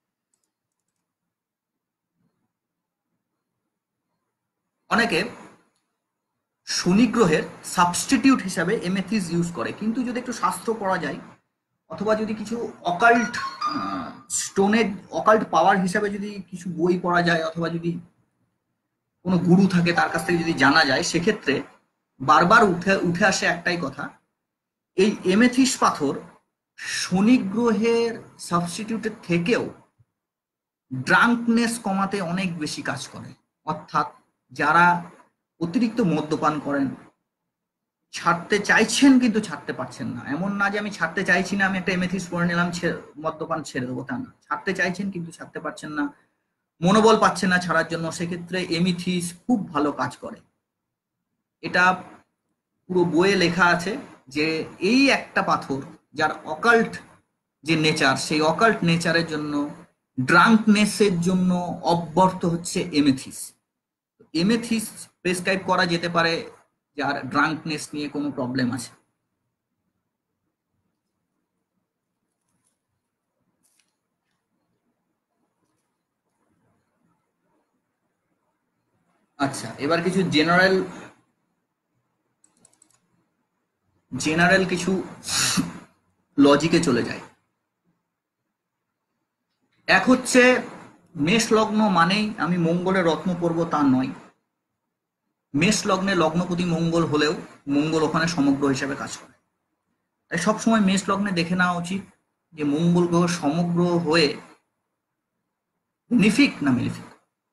অনেকে শনি গ্রহের সাবস্টিটিউট হিসাবে এমেথিস ইউজ করে, কিন্তু যদি একটু শাস্ত্র পড়া যায় অথবা যদি কিছু অকাল্ট স্টোনের অকাল্ট পাওয়ার হিসাবে যদি কিছু বই পড়া যায় অথবা যদি কোনো গুরু থাকে তার কাছ থেকে যদি জানা যায়, সেক্ষেত্রে বারবার উঠে উঠে আসে একটাই কথা, এই এমেথিস পাথর শনি গ্রহের সাবস্টিটিউটের থেকেও ড্রাঙ্কনেস কমাতে অনেক বেশি কাজ করে। অর্থাৎ যারা অতিরিক্ত মদ্যপান করেন, ছাড়তে চাইছেন কিন্তু ছাড়তে পারছেন না, এমন না যে আমি ছাড়তে চাইছি না আমি একটা এমেথিস পরে নিলাম মদ্যপান ছেড়ে দেবো, তা না, ছাড়তে চাইছেন কিন্তু ছাড়তে পারছেন না, মনোবল পাচ্ছেন না ছাড়ার জন্য, সেক্ষেত্রে এমেথিস খুব ভালো কাজ করে। এটা পুরো বইয়ে লেখা আছে যে এই একটা পাথর যার অকাল্ট যে নেচার, সেই অকাল্ট নেচারের জন্য, ড্রাঙ্কনেসের জন্য অব্যর্থ হচ্ছে এমেথিস। এমেথিস প্রেসক্রাইব করা যেতে পারে যার ড্রাঙ্কনেস নিয়ে কোনো প্রবলেম আছে। আচ্ছা, এবার কিছু জেনারেল জেনারেল কিছু লজিকে চলে যায়। এক হচ্ছে মেষ লগ্ন মানেই আমি মঙ্গলের রত্ন পরব তা নয়। মেষ লগ্নে লগ্নপতি মঙ্গল হলেও মঙ্গল ওখানে সমগ্র হিসেবে কাজ করে। তাই সবসময় মেষ লগ্নে দেখে নেওয়া উচিত যে মঙ্গল গ্রহ সমগ্র হয়ে নিফিক না মেলিফিক,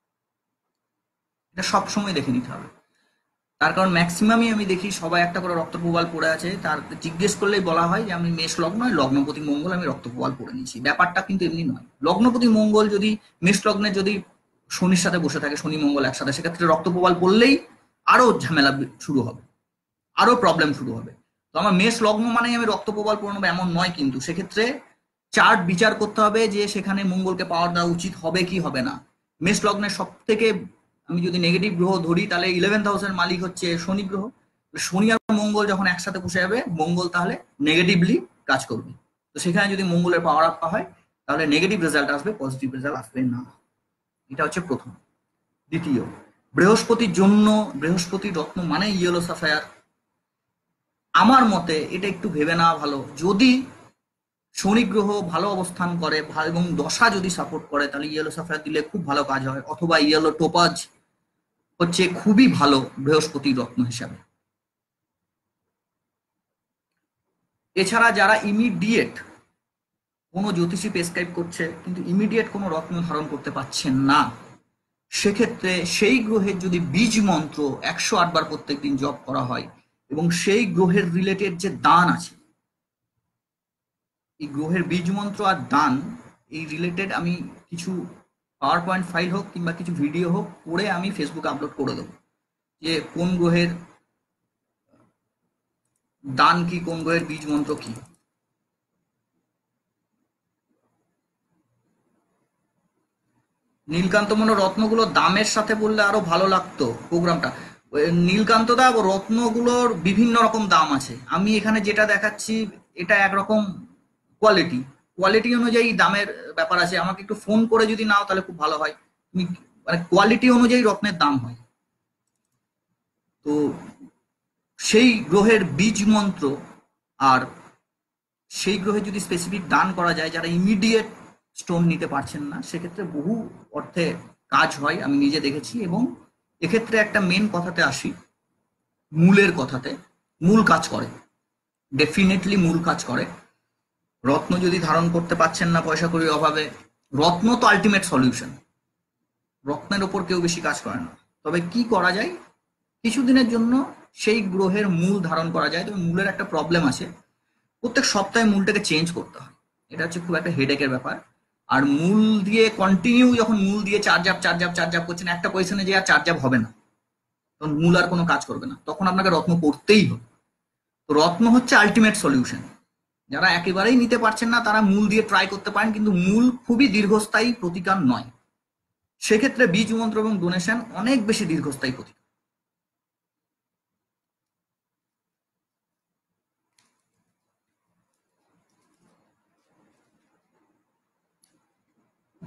এটা সবসময় দেখে নিতে হবে। তার কারণ ম্যাক্সিমামই আমি দেখি সবাই একটা করে রক্তপ্রবাল পড়ে আছে, তার জিজ্ঞেস করলেই বলা হয় যে আমি মেষ লগ্ন, লগ্নপতি মঙ্গল আমি রক্তপ্রবাল পড়ে নিয়েছি। ব্যাপারটা কিন্তু এমনি নয়। লগ্নপতি মঙ্গল যদি মেষ লগ্নে যদি শনির সাথে বসে থাকে, শনি মঙ্গল একসাথে, সেক্ষেত্রে রক্তপ্রবাল পড়লেই আরো ঝামেলা শুরু হবে, আরো প্রবলেম শুরু হবে। তো আমার মেষ লগ্ন মানেই আমি রক্তপ্রবাল পড়ে নেবো এমন নয়, কিন্তু সেক্ষেত্রে চার্ট বিচার করতে হবে যে সেখানে মঙ্গলকে পাওয়ার দেওয়া উচিত হবে কি হবে না। মেষ লগ্নের সব থেকে আমি যদি নেগেটিভ গ্রহ ধরি তাহলে ইলেভেন্থ হাউসের মালিক হচ্ছে শনি গ্রহ। শনি আর মঙ্গল যখন একসাথে বসে যাবে, মঙ্গল তাহলে নেগেটিভলি কাজ করবে। তো সেখানে যদি মঙ্গলের পাওয়ার আপ হয় তাহলে নেগেটিভ রেজাল্ট আসবে, পজিটিভ রেজাল্ট আসবে না। এটা হচ্ছে প্রথম। দ্বিতীয়, বৃহস্পতির জন্য, বৃহস্পতির রত্ন মানে ইয়েলো সাফায়ার। আমার মতে এটা একটু ভেবে নেওয়া ভালো, যদি শনি গ্রহ ভালো অবস্থান করে এবং দশা যদি সাপোর্ট করে তাহলে ইয়েলো সাফায়ার দিলে খুব ভালো কাজ হয়, অথবা ইয়েলো টোপাজ হচ্ছে খুবই ভালো বৃহস্পতির রত্ন হিসাবে। এছাড়া যারা ইমিডিয়েট কোনো জ্যোতিষী প্রেসক্রাইব করছে কিন্তু ইমিডিয়েট কোনো রত্ন ধারণ করতে পারছেন না, সেক্ষেত্রে সেই গ্রহের যদি বীজ মন্ত্র একশো আট বার প্রত্যেক দিন জপ করা হয় এবং সেই গ্রহের রিলেটেড যে দান আছে, এই গ্রহের বীজ মন্ত্র আর দান এই রিলেটেড আমি কিছু পাওয়ার পয়েন্ট ফাইল হোক কিংবা কিছু ভিডিও হোক করে আমি ফেসবুকে আপলোড করে দেবো যে কোন গ্রহের দান কি, কোন গ্রহের বীজ মন্ত্র কি। নীলকান্ত মনে রত্নগুলো দামের সাথে বললে আরো ভালো লাগতো প্রোগ্রামটা। নীলকান্ত দা, রত্নগুলোর বিভিন্ন রকম দাম আছে, আমি এখানে যেটা দেখাচ্ছি এটা একরকম কোয়ালিটি, কোয়ালিটি অনুযায়ী দামের ব্যাপার আছে। আমাকে একটু ফোন করে যদি নাও তাহলে খুব ভালো হয়, তুমি মানে কোয়ালিটি অনুযায়ী রত্নের দাম হয়। তো সেই গ্রহের বীজ মন্ত্র আর সেই গ্রহে যদি স্পেসিফিক দান করা যায়, যারা ইমিডিয়েট স্টোন নিতে পারছেন না, সেক্ষেত্রে বহু অর্থে কাজ হয়, আমি নিজে দেখেছি। এবং এক্ষেত্রে একটা মেন কথাতে আসি, মূলের কথাতে, মূল কাজ করে, ডেফিনেটলি মূল কাজ করে। রত্ন যদি ধারণ করতে পারছেন না পয়সা কড়ির অভাবে, রত্ন তো আলটিমেট সলিউশন, রত্নের ওপর কেউ বেশি কাজ করে না। তবে কি করা যায়, কিছুদিনের জন্য সেই গ্রহের মূল ধারণ করা যায়, তবে মূলের একটা প্রবলেম আছে, প্রত্যেক সপ্তাহে মূলটাকে চেঞ্জ করতে হয়, এটা হচ্ছে খুব একটা হেডেকের ব্যাপার। আর মূল দিয়ে কন্টিনিউ যখন মূল দিয়ে charge up charge up charge up করছেন, একটা পজিশনে যে আর চার্জ আপ হবে না, তখন মূল আর কোনো কাজ করবে না, তখন আপনাকে রত্ন পড়তেই হবে। তো রত্ন হচ্ছে আলটিমেট সলিউশন। যারা একেবারেই নিতে পারছেন না তারা মূল দিয়ে ট্রাই করতে পারেন, কিন্তু মূল খুবই দীর্ঘস্থায়ী প্রতিকার নয়, সেক্ষেত্রে বীজ মন্ত্র এবং ডোনেশন অনেক বেশি দীর্ঘস্থায়ী প্রতিকার।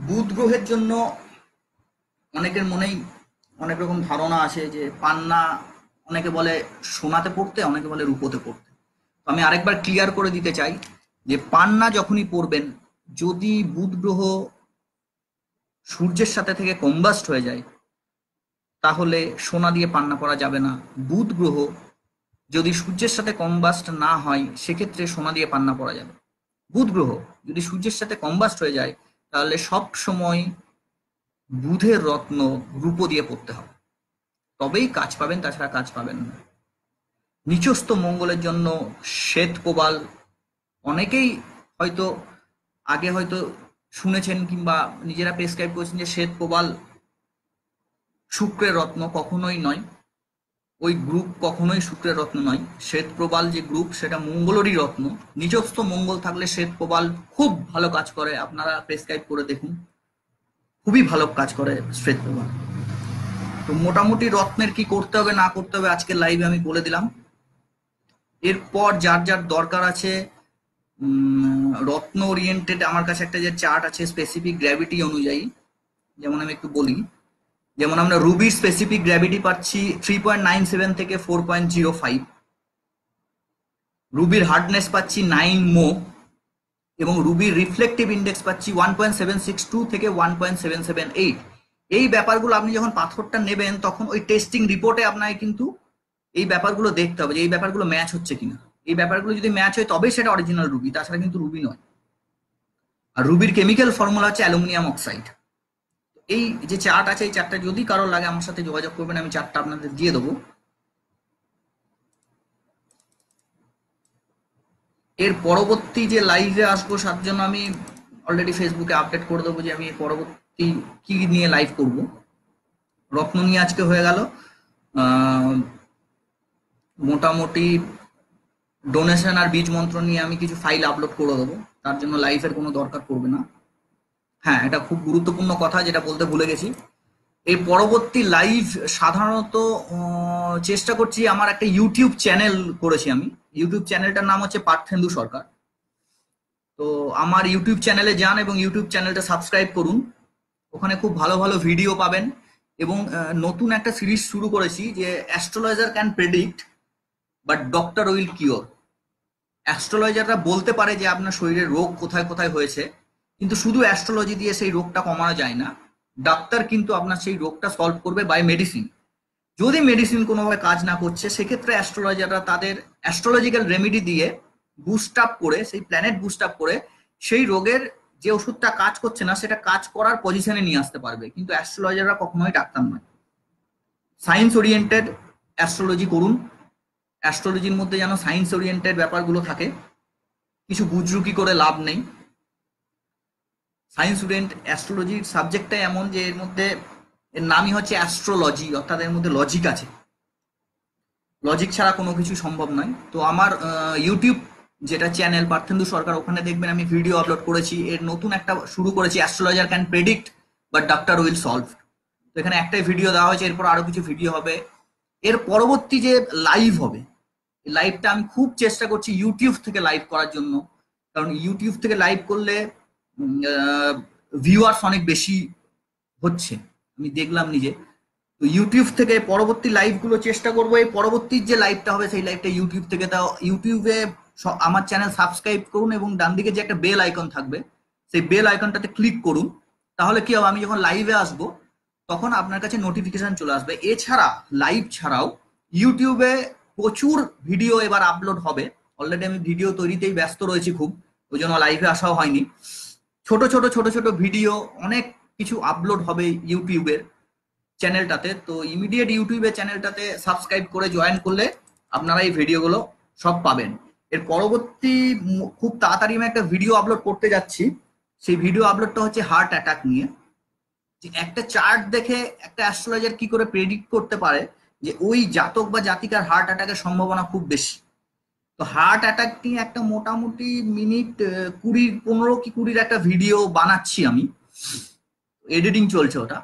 বুধ গ্রহের জন্য অনেকের মনেই অনেক রকম ধারণা আছে যে পান্না অনেকে বলে সোনাতে পড়তে, অনেকে বলে রূপোতে পড়তে। তো আমি আরেকবার ক্লিয়ার করে দিতে চাই যে পান্না যখনই পড়বেন, যদি বুধ গ্রহ সূর্যের সাথে থেকে কম্বাস্ট হয়ে যায় তাহলে সোনা দিয়ে পান্না পরা যাবে না। বুধ গ্রহ যদি সূর্যের সাথে কম্বাস্ট না হয় সেক্ষেত্রে সোনা দিয়ে পান্না পরা যাবে। বুধ গ্রহ যদি সূর্যের সাথে কম্বাস্ট হয়ে যায় তাহলে সব সময় বুধের রত্ন রূপো দিয়ে পড়তে হবে, তবেই কাজ পাবেন, তাছাড়া কাজ পাবেন না। নিচস্থ মঙ্গলের জন্য শ্বেত কোবাল অনেকেই হয়তো আগে হয়তো শুনেছেন কিংবা নিজেরা প্রেসক্রাইব করেছেন যে শ্বেত কোবাল শুক্রের রত্ন, কখনোই নয়। ওই গ্রুপ কখনোই শুক্রের রত্ন নয়। শ্বেত প্রবাল যে গ্রুপ সেটা মঙ্গলেরই রত্ন। নিজস্ব মঙ্গল থাকলে শ্বেত প্রবাল খুব ভালো কাজ করে, আপনারা প্রেসক্রাইব করে দেখুন, খুবই ভালো কাজ করে শ্বেত প্রবাল। তো মোটামুটি রত্নের কি করতে হবে না করতে হবে আজকের লাইভে আমি বলে দিলাম। এরপর যার যার দরকার আছে রত্ন ওরিয়েন্টেড, আমার কাছে একটা যে চার্ট আছে স্পেসিফিক গ্র্যাভিটি অনুযায়ী, যেমন আমি একটু বলি, যেমন আমরা রুবির স্পেসিফিক গ্র্যাভিটি পাচ্ছি থ্রি পয়েন্ট নাইন সেভেন থেকে ফোর পয়েন্ট জিরো ফাইভ, রুবির হার্ডনেস পাচ্ছি নাইন মো, এবং রুবির রিফ্লেকটিভ ইন্ডেক্স পাচ্ছি one point seven six two থেকে one point seven seven eight. এই ব্যাপারগুলো আপনি যখন পাথরটা নেবেন তখন ওই টেস্টিং রিপোর্টে আপনাকে কিন্তু এই ব্যাপারগুলো দেখতে হবে যে এই ব্যাপারগুলো ম্যাচ হচ্ছে কিনা। এই ব্যাপারগুলো যদি ম্যাচ হয় তবেই সেটা অরিজিনাল রুবি, তাছাড়া কিন্তু রুবি নয়। আর রুবির কেমিক্যাল ফর্মুলা হচ্ছে অ্যালুমিনিয়াম অক্সাইড। এই যে চার্ট আছে এই চার্টটা যদি কারোর লাগে আমার সাথে যোগাযোগ করবেন, আমি চার্টটা আপনাদের দিয়ে দেবো। এর পরবর্তী যে লাইভে আসবো তার জন্য আমি অলরেডি ফেসবুকে আপডেট করে দেবো যে আমি পরবর্তী কি নিয়ে লাইভ করব। রত্ন নিয়ে আজকে হয়ে গেল, মোটামুটি ডোনেশন আর বীজ মন্ত্র নিয়ে আমি কিছু ফাইল আপলোড করে দেবো, তার জন্য লাইভের কোনো দরকার পড়বে না। হ্যাঁ, এটা খুব গুরুত্বপূর্ণ কথা যেটা বলতে ভুলে গেছি। এই পরবর্তী লাইভ সাধারণত চেষ্টা করছি, আমার একটা ইউটিউব চ্যানেল করেছি আমি, ইউটিউব চ্যানেলটার নাম হচ্ছে পার্থেন্দু সরকার। তো আমার ইউটিউব চ্যানেলে যান এবং ইউটিউব চ্যানেলটা সাবস্ক্রাইব করুন, ওখানে খুব ভালো ভালো ভিডিও পাবেন। এবং নতুন একটা সিরিজ শুরু করেছি যে astrologer can predict but doctor will cure. অ্যাস্ট্রোলজাররা বলতে পারে যে আপনার শরীরের রোগ কোথায় কোথায় হয়েছে, কিন্তু শুধু অ্যাস্ট্রোলজি দিয়ে সেই রোগটা কমানো যায় না। ডাক্তার কিন্তু আপনার সেই রোগটা সলভ করবে বাই মেডিসিন। যদি মেডিসিন কোনোভাবে কাজ না করছে সেক্ষেত্রে অ্যাস্ট্রোলজাররা তাদের অ্যাস্ট্রোলজিক্যাল রেমেডি দিয়ে বুস্ট আপ করে, সেই প্ল্যানেট বুস্ট আপ করে সেই রোগের যে ওষুধটা কাজ করছে না সেটা কাজ করার পজিশনে নিয়ে আসতে পারবে। কিন্তু অ্যাস্ট্রোলজাররা কখনোই ডাক্তার নয়। সায়েন্স ওরিয়েন্টেড অ্যাস্ট্রোলজি করুন, অ্যাস্ট্রোলজির মধ্যে যেন সায়েন্স ওরিয়েন্টেড ব্যাপারগুলো থাকে, কিছু বুজরুকি করে লাভ নেই। সায়েন্স ওরিয়েন্ট অ্যাস্ট্রোলজির সাবজেক্টটাই এমন যে এর মধ্যে এর নামই হচ্ছে অ্যাস্ট্রোলজি, অর্থাৎ এর মধ্যে লজিক আছে, লজিক ছাড়া কোনো কিছু সম্ভব নয়। তো আমার ইউটিউব যেটা চ্যানেল পার্থেন্দু সরকার, ওখানে দেখবেন আমি ভিডিও আপলোড করেছি। এর নতুন একটা শুরু করেছি, astrologer can predict but doctor will solve. তো এখানে একটাই ভিডিও দেওয়া হয়েছে, এরপর আরো কিছু ভিডিও হবে। এর পরবর্তী যে লাইভ হবে, এই লাইভটা আমি খুব চেষ্টা করছি ইউটিউব থেকে লাইভ করার জন্য, কারণ ইউটিউব থেকে লাইভ করলে ভিউয়ার্স অনেক বেশি হচ্ছে, আমি দেখলাম নিজে। তো ইউটিউব থেকে পরবর্তী লাইভগুলো চেষ্টা করবো, এই পরবর্তী যে লাইভটা হবে সেই লাইভটা ইউটিউব থেকে। তাও ইউটিউবে আমার চ্যানেল সাবস্ক্রাইব করুন এবং ডান দিকে যে একটা বেল আইকন থাকবে সেই বেল আইকনটাতে ক্লিক করুন, তাহলে কি হবে, আমি যখন লাইভে আসবো তখন আপনার কাছে নোটিফিকেশন চলে আসবে। এছাড়া লাইভ ছাড়াও ইউটিউবে প্রচুর ভিডিও এবার আপলোড হবে। অলরেডি আমি ভিডিও তৈরিতেই ব্যস্ত রয়েছি খুব, ওই জন্য লাইভে আসাও হয়নি। ছোট ছোট ছোট ছোট ভিডিও অনেক কিছু আপলোড হবে ইউটিউবের চ্যানেলটাতে। তো ইমিডিয়েট ইউটিউবের চ্যানেলটাতে সাবস্ক্রাইব করে জয়েন করলে আপনারা এই ভিডিওগুলো সব পাবেন। এর পরবর্তী খুব তাড়াতাড়ি আমি একটা ভিডিও আপলোড করতে যাচ্ছি, সেই ভিডিও আপলোডটা হচ্ছে হার্ট অ্যাটাক নিয়ে। যে একটা চার্ট দেখে একটা অ্যাস্ট্রোলজার কি করে প্রেডিক্ট করতে পারে যে ওই জাতক বা জাতিকার হার্ট অ্যাটাকের সম্ভাবনা খুব বেশি। তো হার্ট অ্যাটাক নিয়ে একটা মোটামুটি মিনিট কুড়ি পনেরো কি কুড়ির একটা ভিডিও বানাচ্ছি আমি, এডিটিং চলছে ওটা।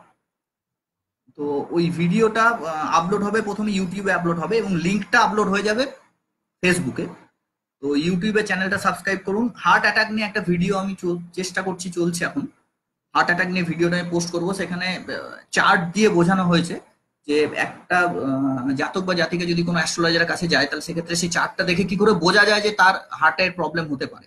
তো ওই ভিডিওটা আপলোড হবে, প্রথমে ইউটিউবে আপলোড হবে এবং লিঙ্কটা আপলোড হয়ে যাবে ফেসবুকে। তো ইউটিউবে চ্যানেলটা সাবস্ক্রাইব করুন। হার্ট অ্যাটাক নিয়ে একটা ভিডিও আমি চেষ্টা করছি, চলছে এখন। হার্ট অ্যাটাক নিয়ে ভিডিওটা আমি পোস্ট করবো, সেখানে চার্ট দিয়ে বোঝানো হয়েছে যে একটা আহ, জাতক বা জাতিকা যদি কোনো অ্যাস্ট্রোলজারের কাছে যায়, তাহলে সেক্ষেত্রে সেই চার্টটা দেখে কি করে বোঝা যায় যে তার হার্টের প্রবলেম হতে পারে।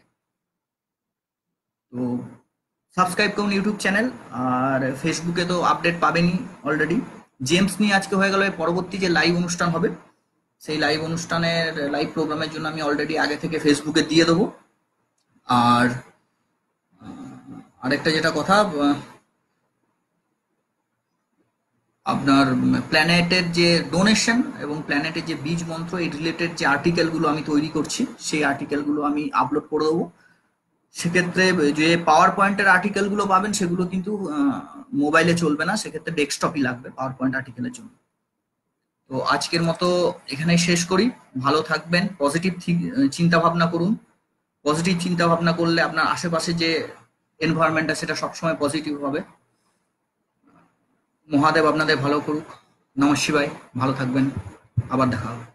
তো সাবস্ক্রাইব করুন ইউটিউব চ্যানেল, আর ফেসবুকে তো আপডেট পাবেনই অলরেডি। জেমস নিয়ে আজকে হয়ে গেল, এর পরবর্তী যে লাইভ অনুষ্ঠান হবে সেই লাইভ অনুষ্ঠানের লাইভ প্রোগ্রামের জন্য আমি অলরেডি আগে থেকে ফেসবুকে দিয়ে দেবো। আর আরেকটা যেটা কথা, আহ, আপনার প্ল্যানেটের যে ডোনেশন এবং প্ল্যানেটের যে বীজ মন্ত্র, এই রিলেটেড যে আর্টিকেলগুলো আমি তৈরি করছি, সেই আর্টিকেলগুলো আমি আপলোড করে দেবো। সেক্ষেত্রে যে পাওয়ার পয়েন্টের আর্টিকেলগুলো পাবেন সেগুলো কিন্তু মোবাইলে চলবে না, সেক্ষেত্রে ডেস্কটপই লাগবে পাওয়ার পয়েন্ট আর্টিকেলের জন্য। তো আজকের মতো এখানেই শেষ করি। ভালো থাকবেন, পজিটিভ চিন্তা ভাবনা করুন। পজিটিভ চিন্তা ভাবনা করলে আপনার আশেপাশে যে এনভায়রনমেন্টটা সেটা সবসময় পজিটিভ হবে। মহাদেব আপনাদের ভালো করুক। নমঃ শিবায়। ভালো থাকবেন, আবার দেখা হবে।